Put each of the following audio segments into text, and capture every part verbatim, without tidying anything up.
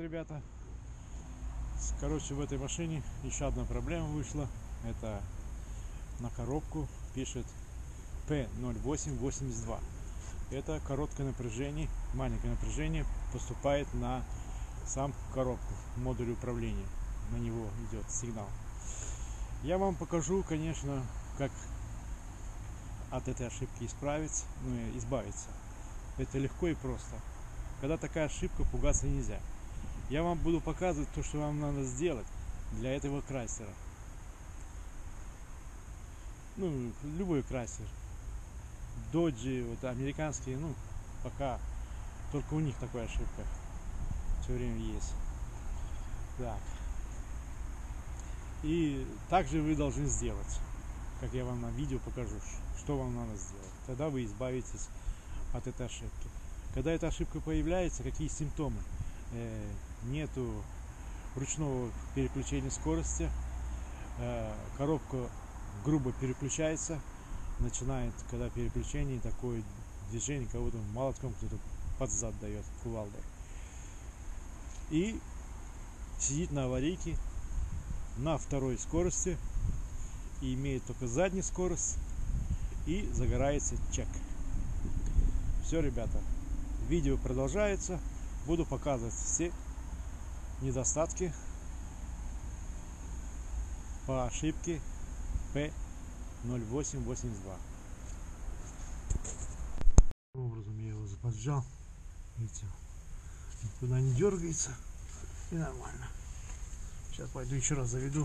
ребята. Короче, в этой машине еще одна проблема вышла. Это на коробку пишет пэ ноль восемь восемьдесят два. Это короткое напряжение, маленькое напряжение поступает на сам коробку, модуль управления. На него идет сигнал. Я вам покажу, конечно, как от этой ошибки исправиться, ну, избавиться. Это легко и просто. Когда такая ошибка, пугаться нельзя. Я вам буду показывать то, что вам надо сделать для этого крайслера. Ну, любой крайслер. Доджи, вот американские, ну, пока только у них такая ошибка все время есть. Так. И также вы должны сделать, как я вам на видео покажу, что вам надо сделать. Тогда вы избавитесь от этой ошибки. Когда эта ошибка появляется, какие симптомы? Э, нету ручного переключения скорости, э, коробка грубо переключается, начинает, когда переключение, такое движение, кого-то молотком кто-то под зад дает кувалдой. И сидит на аварийке на второй скорости и имеет только заднюю скорость, и загорается чек. Все, ребята, видео продолжается. Буду показывать все недостатки по ошибке пэ ноль восемь восемьдесят два. Таким образом я его поджал, видите, никуда не дергается, и нормально. Сейчас пойду еще раз заведу.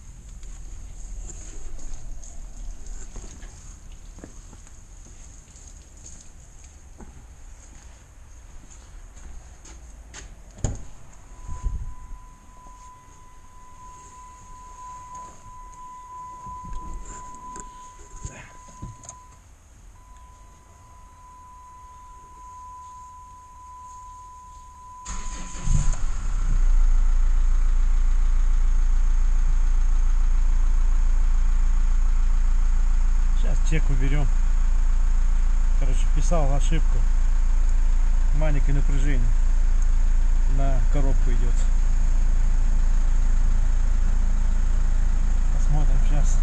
Чек уберем. Короче, писал ошибку. Маленькое напряжение на коробку идет. Посмотрим сейчас.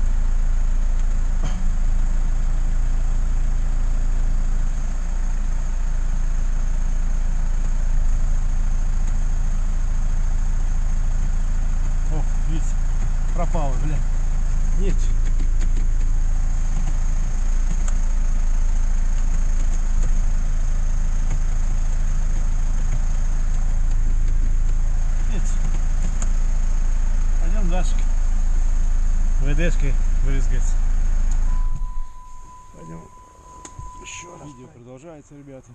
О, видите, пропало, бля. Нет. Пойдем дальше. ВДшкой брызгать. Пойдем еще раз. Видео продолжается, ребята.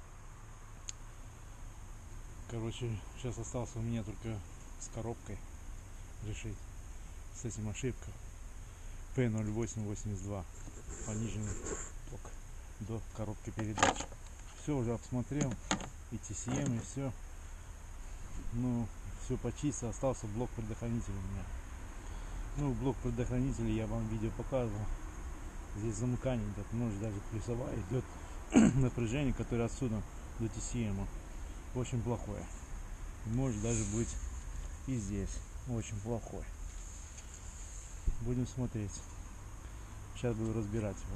Короче, сейчас остался у меня только с коробкой решить. С этим ошибка. пэ ноль восемь восемьдесят два. Пониженный ток до коробки передач. Все уже обсмотрел. И ти си эм, и все. Ну, все почистил. Остался блок предохранителя у меня. Ну, блок предохранителя я вам видео показывал. Здесь замыкание идет, может даже плюсовая идет напряжение, которое отсюда до ти си эм очень плохое. Может даже быть и здесь очень плохой. Будем смотреть. Сейчас буду разбирать его.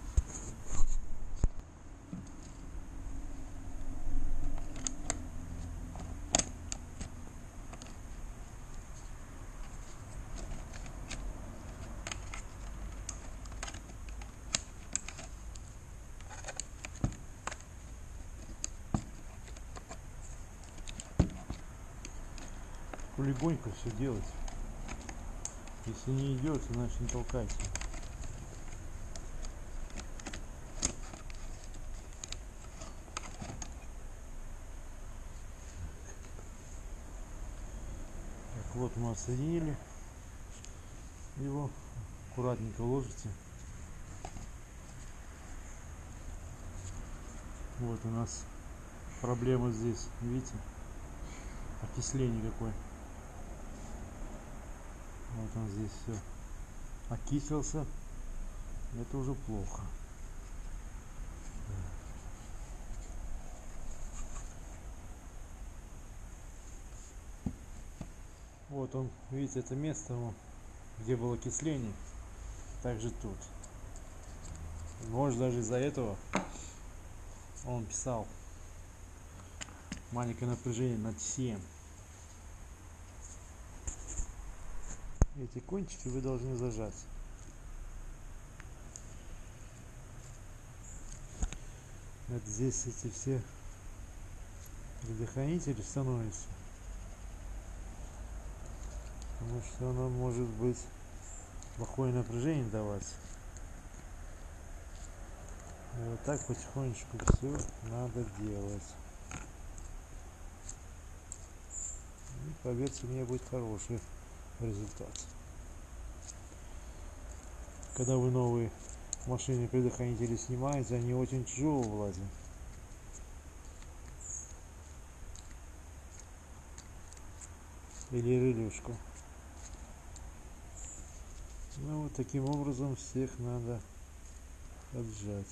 Легонько все делать. Если не идет, значит не толкайте. Так, вот мы отсоединили его. Аккуратненько ложите. Вот у нас проблема здесь, видите, окисление какое. Вот он здесь все окислился. Это уже плохо. Вот он, видите, это место, где было окисление, также тут. Может, даже из-за этого он писал маленькое напряжение на ти си эм. Эти кончики вы должны зажать. Вот здесь эти все предохранители становятся, потому что оно может быть плохое напряжение давать. И вот так потихонечку все надо делать. И поверьте мне, будет хороший результат. Когда вы новые машины предохранители снимаете, они очень тяжелые влазят. Или релюшку. Ну вот таким образом всех надо отжать.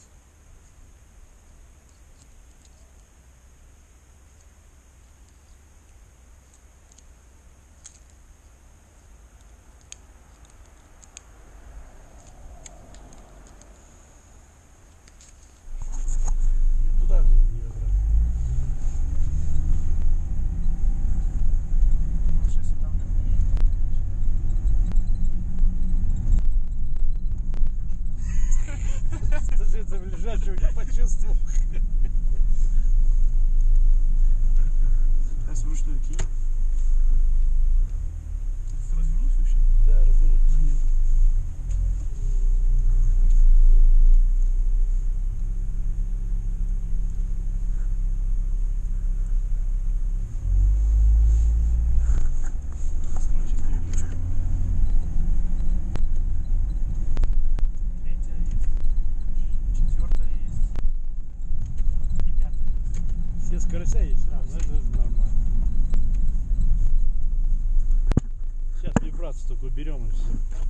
В лежачего не почувствовал. Сейчас вручную кинь. Развернусь вообще? Да, развернусь. Смотри, сейчас переключу. Третья есть. Четвертая есть. И пятая есть. Все скоростя есть? А, ну это нормально. Сейчас вибрацию только уберем и все.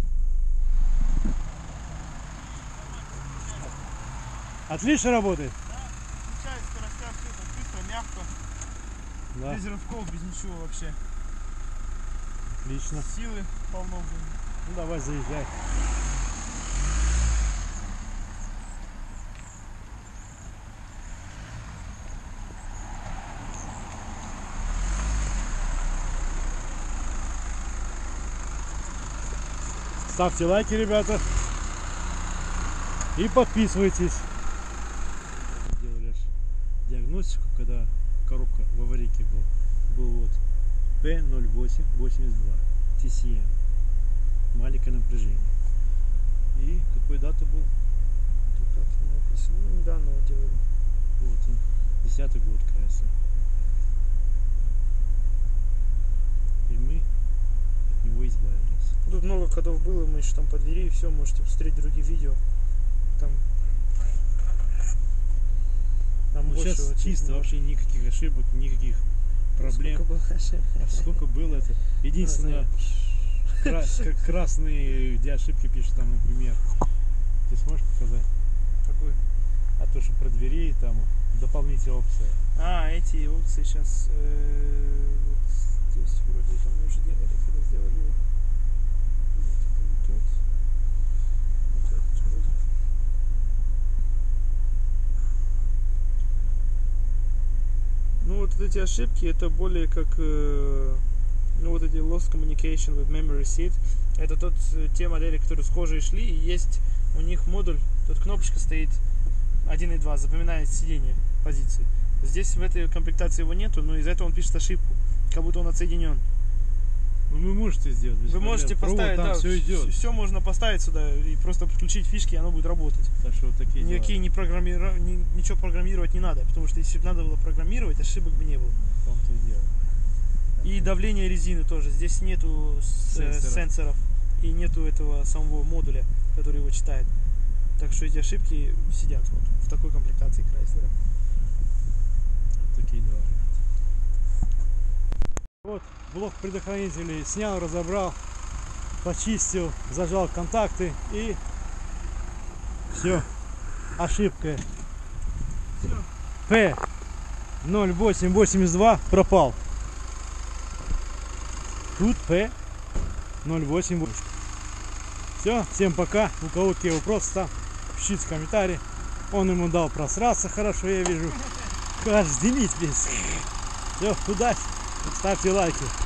Отлично работает. Да, включает скоростя, все так быстро, мягко. Да. Без рывков, без ничего вообще. Отлично. Силы полно будет. Ну давай, заезжай. Ставьте лайки, ребята, и подписывайтесь. Делали диагностику, когда коробка в аварийке был, был вот пэ ноль восемь восемьдесят два ти си эм, маленькое напряжение. И какой дата был? Тут так написано. Ну, недавно его делали. Вот он, десятый год, кажется. И мы от него избавились. Тут много кодов было, мы еще там подвели, и все, можете посмотреть другие видео. Там, там Ну, больше сейчас вот чисто, много. вообще никаких ошибок, никаких проблем. Сколько было ошибок? А сколько было это? Единственное, кра как красные, где ошибки пишут, там, например. Ты сможешь показать? Какой? А то, что про двери, там дополнительная опция. А, эти опции сейчас э, вот здесь вроде там мы уже делали, когда сделали его. Нет, это не тот. Вот этот вроде. Ну вот эти ошибки, это более как э, ну вот эти lost communication with memory seat. Это тот, те модели, которые схожие шли, и есть у них модуль, тут кнопочка стоит один и два, запоминает сиденье позиции. Здесь в этой комплектации его нету, но из-за этого он пишет ошибку, как будто он отсоединен. Ну, вы можете сделать. Без Вы проблем. можете Провод, поставить, там да, все идет. все можно поставить сюда и просто подключить фишки, и оно будет работать. Так что вот такие Никакие дела. не программиров... ни- ничего программировать не надо, потому что если бы надо было программировать, ошибок бы не было. В том-то и дело. И давление резины тоже. Здесь нету с- э, Сенсоров. сенсоров и нету этого самого модуля, который его читает. Так что эти ошибки сидят вот в такой комплектации Chrysler. Вот такие дела. Вот блок предохранителей снял, разобрал, почистил, зажал контакты и все. Ошибка пэ ноль восемь восемьдесят два пропал. Тут П ноль восемь. Все, всем пока. У кого какие вопросы, там пишите комментарии. Он ему дал просраться, хорошо, я вижу. Каждый дымить весь. Все, удачи. Ставьте лайки.